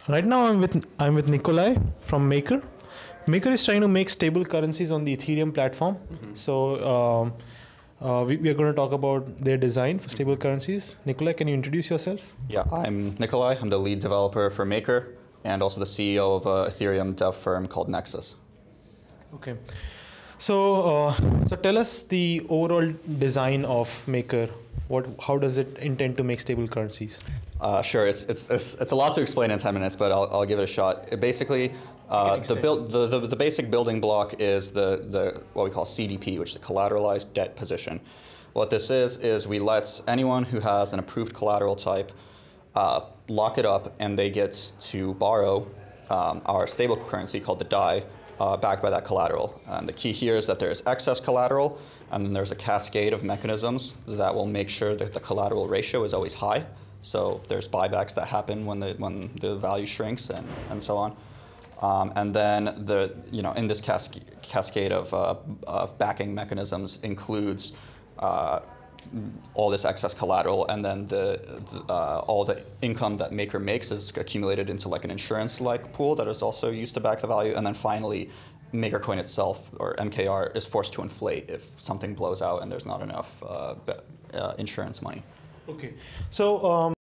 Right now, I'm with Nikolai from Maker. Maker is trying to make stable currencies on the Ethereum platform. So we are going to talk about their design for stable currencies. Nikolai, can you introduce yourself? Yeah, I'm Nikolai. I'm the lead developer for Maker and also the CEO of an Ethereum dev firm called Nexus. Okay. So tell us the overall design of Maker. How does it intend to make stable currencies? Sure, it's a lot to explain in 10 minutes, but I'll give it a shot. Basically, the basic building block is the what we call CDP, which is the collateralized debt position. What this is we let anyone who has an approved collateral type lock it up, and they get to borrow our stable currency called the DAI, backed by that collateral. And the key here is that there's excess collateral, and then there's a cascade of mechanisms that will make sure that the collateral ratio is always high. So there's buybacks that happen when the value shrinks and so on. And then in this cascade of backing mechanisms includes all this excess collateral, and then all the income that Maker makes is accumulated into like an insurance-like pool that is also used to back the value. And then finally, MakerCoin itself, or MKR, is forced to inflate if something blows out and there's not enough insurance money. Okay. So